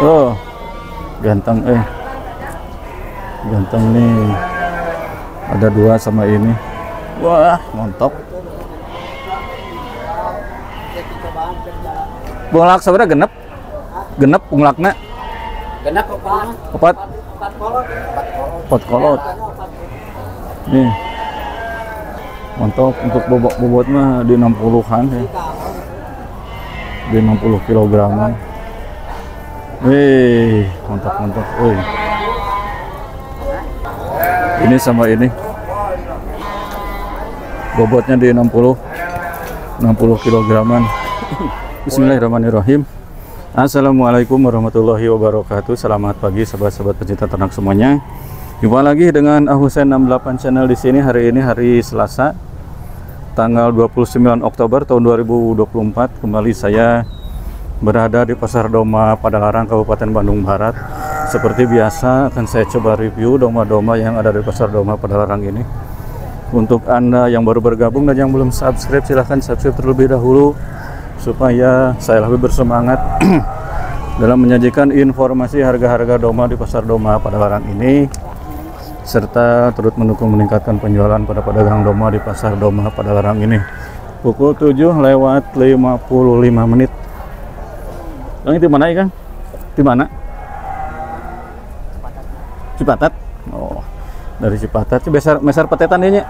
Oh, ganteng ganteng nih. Ada 2 sama ini. Wah, mantap. Bunglak sebenarnya genep bunglakna. Genap Opat kolot. Nih. Mantap, untuk bobot mah di 60-an ya. Di 60 kilograman. Wih, mantap. Wih. Ini sama ini. Bobotnya di 60 kilograman. Bismillahirrahmanirrahim. Assalamualaikum warahmatullahi wabarakatuh. Selamat pagi sahabat-sahabat pecinta ternak semuanya. Jumpa lagi dengan Ahhusain 68 channel di sini. Hari ini hari Selasa, tanggal 29 Oktober tahun 2024. Kembali saya berada di Pasar Doma Padalarang, Kabupaten Bandung Barat. Seperti biasa akan saya coba review doma-doma yang ada di Pasar Doma Padalarang ini. Untuk Anda yang baru bergabung dan yang belum subscribe, silahkan subscribe terlebih dahulu supaya saya lebih bersemangat dalam menyajikan informasi harga-harga doma di Pasar Doma Padalarang ini, serta turut mendukung meningkatkan penjualan pada pedagang doma di Pasar Doma Padalarang ini. Pukul 7:55 menit. Kang, di mana ya, Kang? Di mana? Cipatat. Oh, dari Cipatat. Mesar petetan dia nya.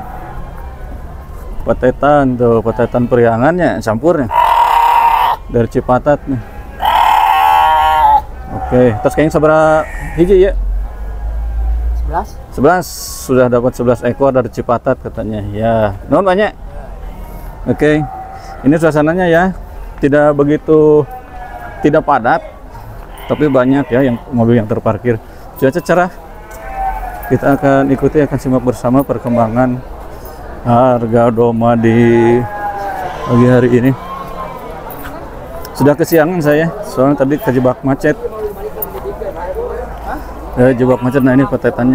Petetan tuh, petetan Priangannya, campurnya. Dari Cipatat nih. Oke, terus kayaknya seberapa hiji ya? 11 sudah dapat 11 ekor dari Cipatat katanya. Ya, non banyak. Oke. Ini suasananya ya, tidak padat, tapi banyak ya yang mobil yang terparkir. Cuaca cerah. Kita akan simak bersama perkembangan harga doma di pagi hari ini. Sudah kesiangan saya, soalnya tadi kejebak macet. Jebak macet. Nah, ini petetannya.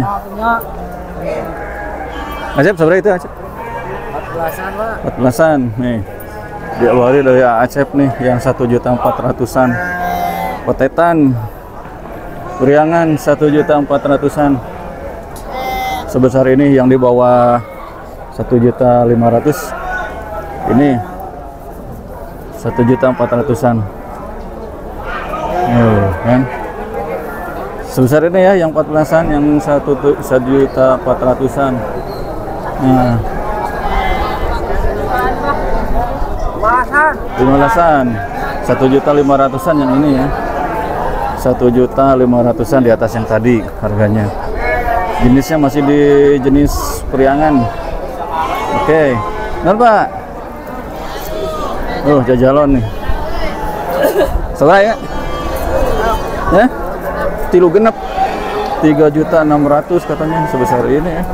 Acep seberapa itu, Acep? 14-an, Pak. 14-an nih. Diawali dari Acep nih yang 1.400.000-an. Petetan Priangan 1.400.000-an. Sebesar ini yang di bawah 1.500.000. Ini 1.400.000-an. Kan? Sebesar ini ya yang 14-an, yang 1.400.000-an. Nah, 15-an, 1.500.000-an yang ini ya. 1.500.000-an di atas yang tadi harganya. Jenisnya masih di jenis Priangan. Oke, benar Pak. Jajalon nih. Seberapa ya? Ya? 3 genep. 3.600.000 katanya sebesar ini ya.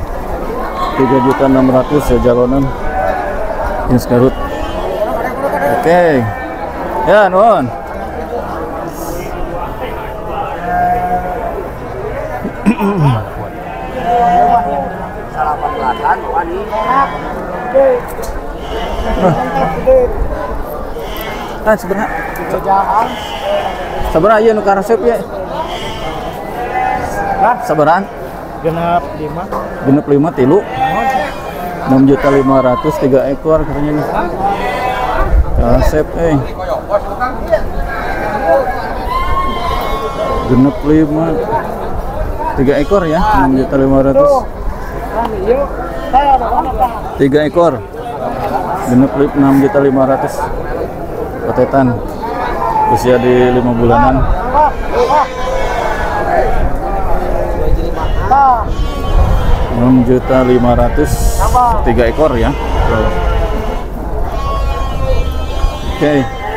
3.600.000 jalonan. Ini sekarut. Oke. Ya, nuhun. Seberapa iya nu karesep ya? Seberapa? Genap 5 tilu. 6.500.000 3 ekor katanya nih. Karesep genep 5 3 ekor ya, 6.500.000. 3 ekor. Genep 6.500.000. Petetan. Usia di 5 bulanan. 6.500.000 3 ekor ya. Oke.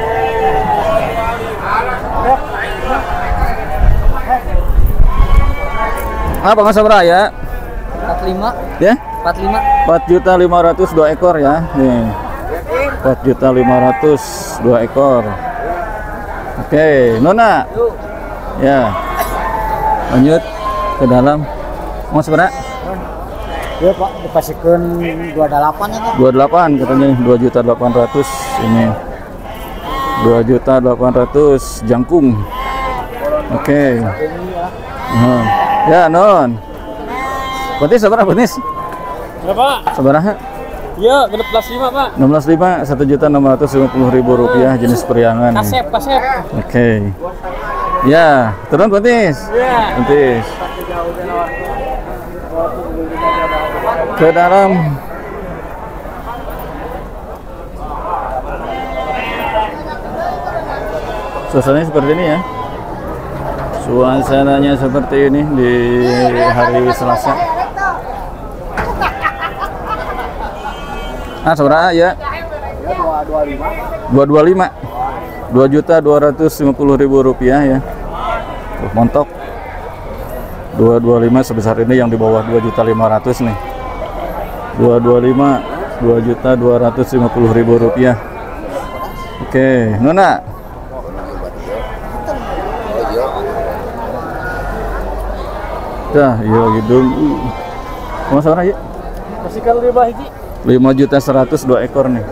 Apa nggak seberapa ya? 45 ya? 45 4.500.000 2 ekor ya. Nih. 4.500.000 2 ekor. Oke, Nona. Ya. Lanjut ke dalam. Mau seberapa? Ya Pak, dipasihkan 28 ya Pak. 28 katanya, 2.800.000 ini. 2.800.000 jangkung. Oke. Ini ya. Ya, non. Berarti sabar benis? Berapa? Sabaraha? Iya, genep plus 5, Pak. 16.500 1.650.000 rupiah jenis periangan. Kasep, kasep. Oke. Ya, turun Betis. Iya. Betis. Ke dalam. Suasananya seperti ini ya. Suasananya seperti ini di hari Selasa. Ah, saudara ya. 225. 2.250.000 rupiah ya. Tuh, montok. 225 sebesar ini yang di bawah 2.500.000 nih. 225 2.250.000 rupiah. Oke, Nona. Dah, iya gedung. Mau saudara ya? Kasihkan 5 hiji. 5.100.000 2 ekor nih.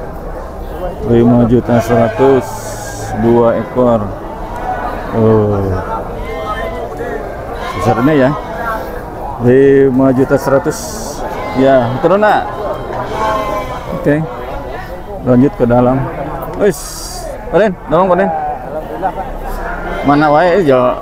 5.100.000 2 ekor. Oh. Besar ini ya. 5.100.000. Ya, turun nak. Oke. Lanjut ke dalam. Wis. Paden, tolong Paden. Alhamdulillah, Pak. Mana wae ya.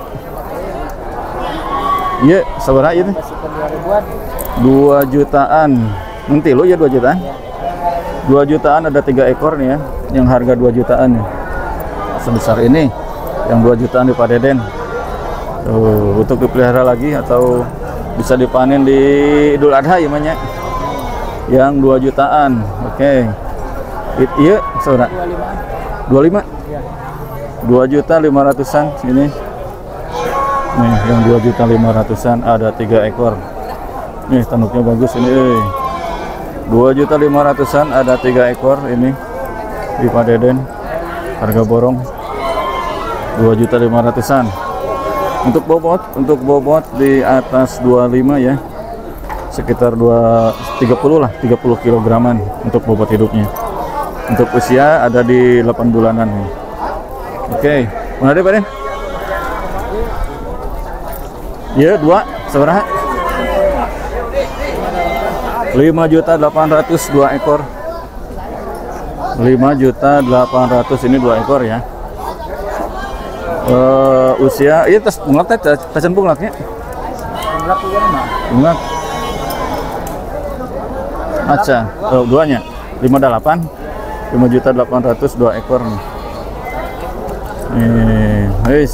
Iya, sabar aja nih. Kasihkan 2 ribuan. 2 jutaan. Nanti lu ya 2 jutaan. 2 jutaan ada 3 ekor nih ya, yang harga 2 jutaan nih. Sebesar ini yang 2 jutaan di Padeden. Tuh, untuk dipelihara lagi atau bisa dipanen di Idul Adha ya banyak. Yang 2 jutaan. Oke. Iya, saudara. 25. 2.500.000-an ini. Nih, yang 2.500.000-an ada 3 ekor. Nih, tanduknya bagus ini. 2.500.000-an ada 3 ekor ini di Padeden. Harga borong 2.500.000-an. Untuk bobot di atas 25 ya. Sekitar 30 lah, 30 kilograman untuk bobot hidupnya. Untuk usia ada di 8 bulanan nih. Oke, mana deh Pak Den? Ya, 2 seberapa? 5.800.000 2 ekor. 5.800.000 ini 2 ekor ya. Usia iya tas bunglak teh tacan bunglaknya. Bunglak juga mah. Bunglak. Aca, duanya 58. 5.800.000 2 ekor nih. Wis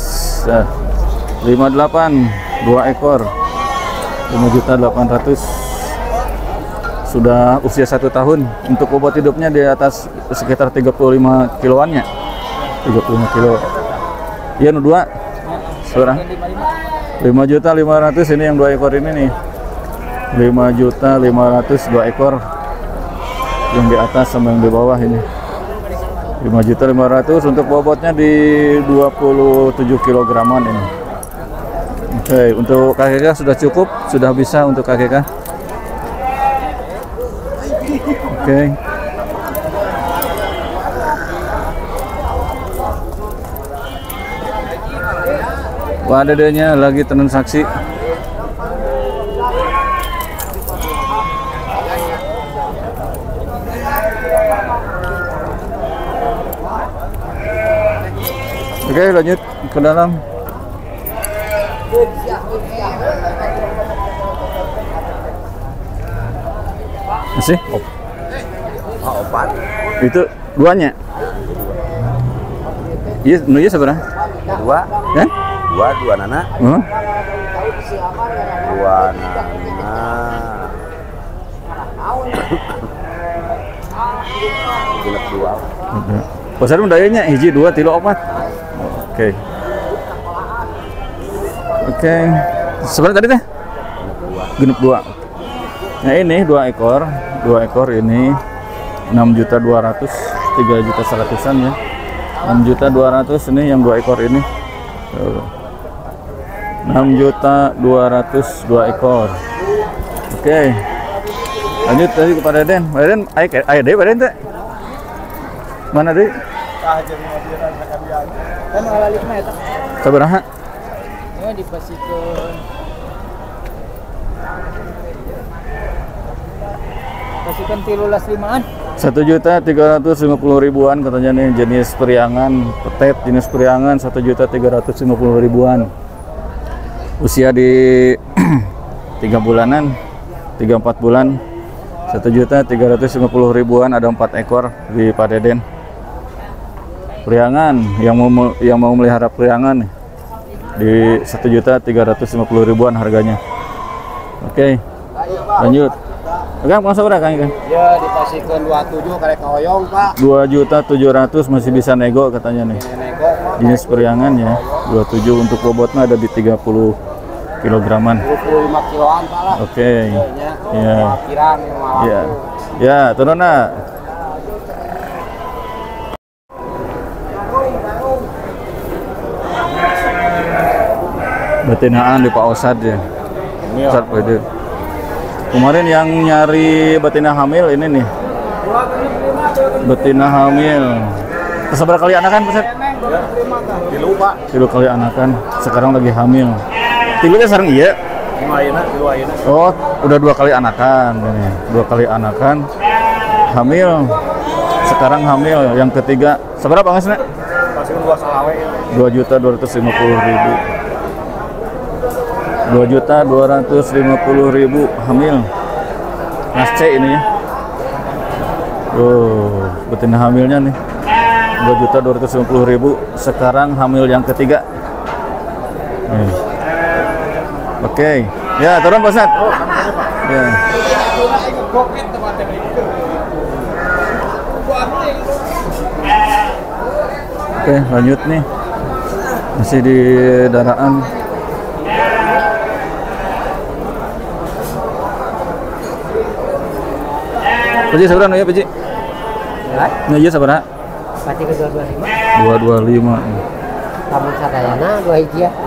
58 2 ekor. 5.800.000 sudah usia 1 tahun. Untuk bobot hidupnya di atas sekitar 35 kiloannya. 35 kilo. Iya, 2 seorang 5.500.000 ini yang 2 ekor ini nih. 5.500.000 2 ekor yang di atas sama yang di bawah ini. 5.500.000 untuk bobotnya di 27 kilograman ini. Oke, untuk KKK sudah cukup, sudah bisa untuk KKK. Oke. Wah, adanya lagi transaksi. Oke, lanjut ke dalam. Masih? Opat. Itu duanya. Iya, nunya seberapa? 2. Eh? 2 nana. 2 nana. Genep 2. Pasar mendayanya hiji 2 3 4. Oke. Oke. Seberapa tadi teh? Genep 2. Nah, ini 2 ekor. 2 ekor ini 6.200.000, 3.100.000-an ya. 6.200.000 ini yang 2 ekor ini. 6.200.000 2 ekor. Oke. Lanjut tadi kepada Den. Den, ayo deh Pak Den teh. Mana deh? Kan ngalalipna eta. Sabaraha? Ya dipasikeun. Pasikeun 13.500-an. 1.350.000-an katanya nih, jenis periangan petet, jenis periangan 1.350.000-an. Usia di 3 bulanan, 3-4 bulan. 1.350.000-an, ada 4 ekor di Pak Deden. Periangan yang mau melihara periangan nih, di 1.350.000-an harganya. Oke, lanjut. Kang, mau berapa Kang? Ya dipasikeun 27 karek kaoyong, Pak. 2.700.000 masih bisa nego katanya nih. Nego, Pak. Jenis periangan ya. 27 untuk bobotnya ada di 30 kilograman. 25 kiloan, Pak lah. Oke. Ya. Kirang Ya. Ya, turun nak. Betinaan di Pak Osad ya. Osad Pede. Kemarin yang nyari betina hamil ini nih. Betina hamil. Seberapa kali anakan, Pak? Tilu, Pak. 3 kali anakan. Sekarang lagi hamil. Tilunya sekarang iya. Tilu ayeuna. Oh, udah 2 kali anakan ini. 2 kali anakan. Hamil. Sekarang hamil yang ketiga. Seberapa nggak sih? Pasikeun 2 salawe. 2.250.000. 2.250.000 hamil. Mas C ini ya. Betina hamilnya nih. 2.250.000. Sekarang hamil yang ketiga. Nih. Oke. Ya, turun Pak Ustadz. Ya. Oke, lanjut nih. Masih di daraan. Paji seberapa nih ya, Paji? Ya. Nih aja seberapa? Pati ke 225. 225. Kamu sadayana 2 hiji ya.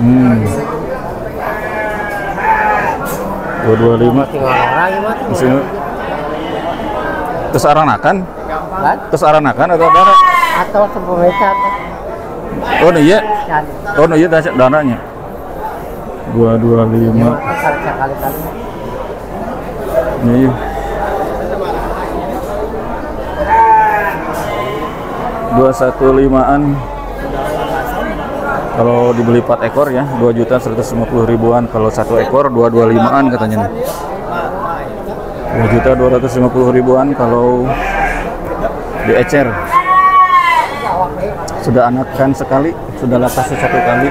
225. Tinggal orang ya, Mas. Mesin. Terus aranakan? Kan? Terus aranakan atau darah? Atau sepemecat. Oh, nih ya. Kan. Oh, nih ya darahnya. 225. Kali-kali. Nih. 215-an. Kalau dibeli 4 ekor ya, 2.150.000-an. Kalau 1 ekor 225-an katanya nih. 2.250.000-an kalau diecer. Sudah anakan sekali, sudah lakas 1 kali.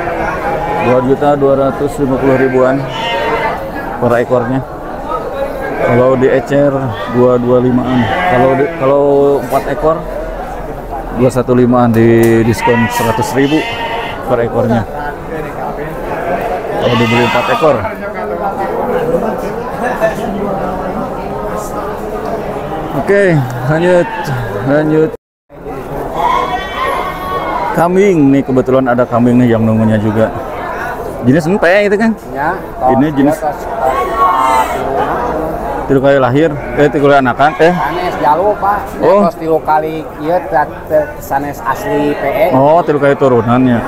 2.250.000-an per ekornya. Kalau diecer 225-an. Kalau 4 ekor 215-an, di diskon 100.000 per ekornya. Kalau dibeli 4 ekor. Oke, lanjut. Kambing nih, kebetulan ada kambing nih yang nunggunya juga. Jenis empe itu kan? Ya. Ini jenis 3 kali lahir, 3 kali anakan, Sanes jalur, Pak. Oh. Terus 3 kali ieu sanes asli PE. Oh, 3 kali turunannya.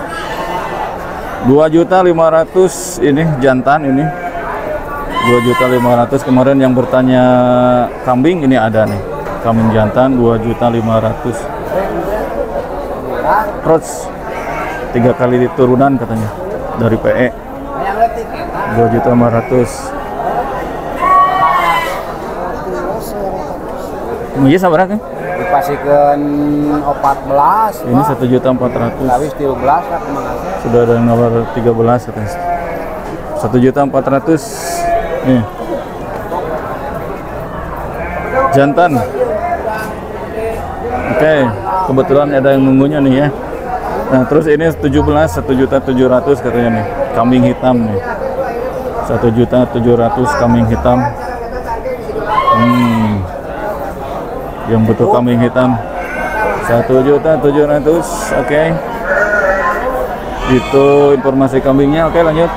2.500.000 ini jantan ini. 2.500.000. Kemarin yang bertanya kambing ini ada nih. Kambing jantan 2.500.000. Terus 3 kali turunan katanya dari PE. 2.500.000. Iya sabar kan? Dipasikeun 14. Ini 1.400.000. Lawis 13 lah kemana. Sudah ada nomor 13 katanya. 1.400.000. Nih. Jantan. Oke, kebetulan ada yang nunggunya nih ya. Nah, terus ini 1.700.000 katanya nih. Kambing hitam nih. 1.700.000 kambing hitam. Yang butuh kambing hitam 1.700.000. Oke. Itu informasi kambingnya. Oke, lanjut.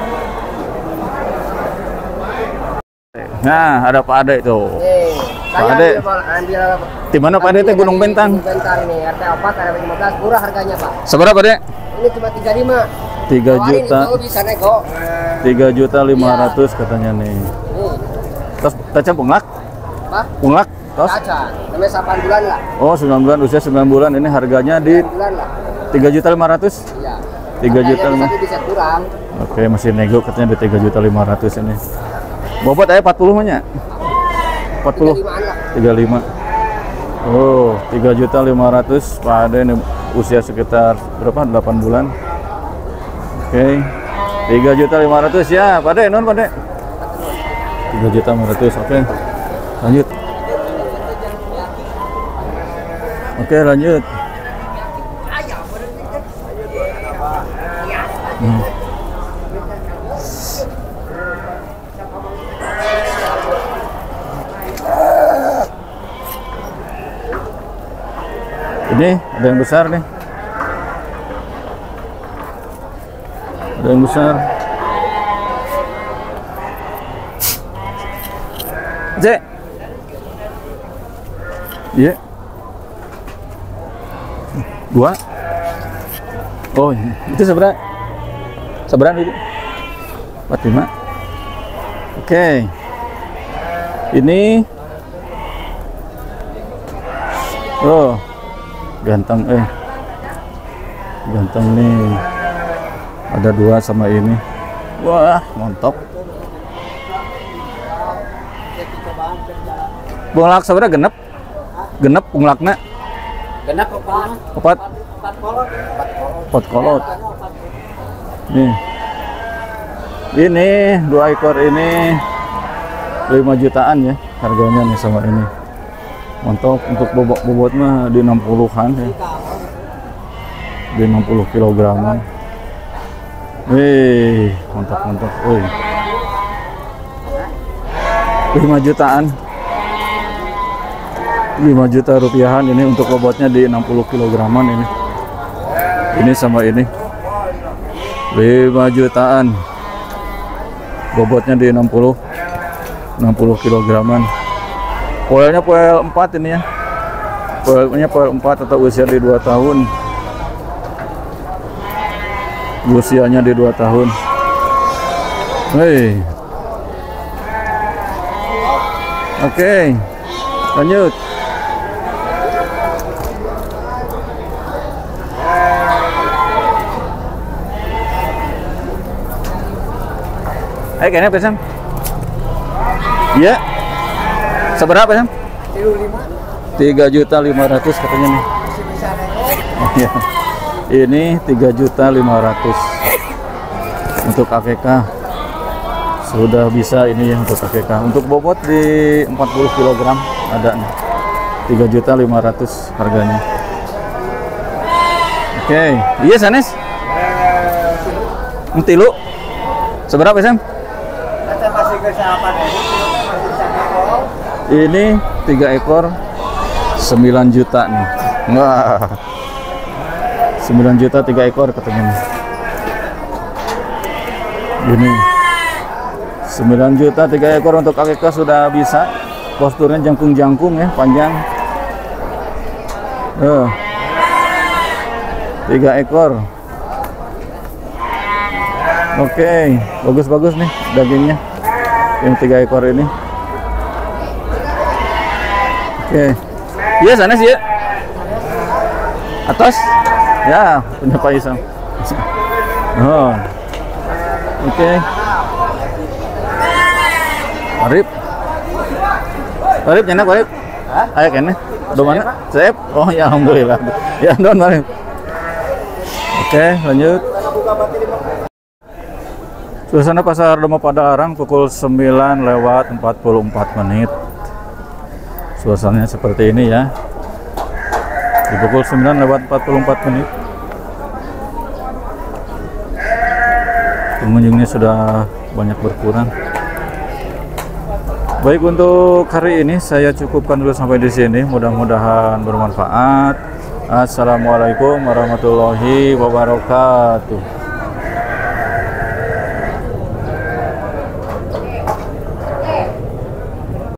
Nah, ada Pak Ade itu. Pak Ade. Di mana Pak Ade teh? Gunung Bentang. Gunung Bentang ini RT 4 RW 15 murah harganya, Pak. Seberapa, Ade? Ini cuma 35. 3 juta. Itu bisa nego. 3.500.000 katanya nih. Terus taca punglak? Pak, Punglak? Tos? caca. Namanya 8 bulan lah. Oh, 9 bulan, usia 9 bulan. Ini harganya di 9 bulan lah. 3.500.000. Iya. 3 juta Harganya mah. bisa kurang. Oke, masih nego katanya di 3.500.000 ini. Bobot aja 40 nya. 40. 35-an lah. 35. Oh, 3.500.000 Pak Ade ini usia sekitar berapa? 8 bulan. Oke. 3.500.000 ya, Pak Ade, non Pak Ade. 3.500.000. Oke. Lanjut. Oke, lanjut. Ini ada yang besar nih. Ada yang besar. Cek. Iya. Dua. Oh, itu seberapa? Seberapa itu? 45. Oke. Ini. Oh. Ganteng ganteng nih, ada 2 sama ini. Wah, mantap. Punglak sebenarnya genep punglaknya Genap apa? 4 kolot nih. Ini 2 ekor ini 5 jutaan ya harganya nih sama ini. Mantap. Untuk bobot mah di 60-an ya. Di 60 kilograman. Wih, mantap. Wih. 5 jutaan. 5 juta rupiahan ini untuk bobotnya di 60 kilograman ini. Ini sama ini. 5 jutaan. Bobotnya di 60 kilograman. Poelnya poel 4 ini ya. Poelnya poel 4 atau usia di 2 tahun. Usianya di 2 tahun. Hei. Oke. Lanjut. Kayaknya pesam. Iya. Seberapa ya? 3.500.000 katanya nih. Oh, iya. Ini 3.500.000 untuk AKK. Sudah bisa ini ya untuk AKK. Untuk bobot di 40 kg ada nih. 3.500.000 harganya. Oke, iya Sanes. Tilu. Seberapa Sam? Ini 3 ekor 9 juta nih. Wah. 9 juta 3 ekor katanya nih. Ini 9 juta 3 ekor untuk AKK sudah bisa. Posturnya jangkung-jangkung ya, panjang. 3 ekor. Oke, bagus-bagus nih dagingnya. Yang 3 ekor ini. Oke. Iya sana sih ya. Atas. Ya, punya Pak Isam. Oh. Oke. Arif nyenak Arif. Ayo kene. Do mana? Sep. Oh ya alhamdulillah. Ya don Arif. Oke, lanjut. Suasana pasar Domo Padalarang pukul 9:44 Suasananya seperti ini ya. Di pukul 9:44 pengunjungnya sudah banyak berkurang. Baik, untuk hari ini saya cukupkan dulu sampai di sini. Mudah-mudahan bermanfaat. Assalamualaikum warahmatullahi wabarakatuh.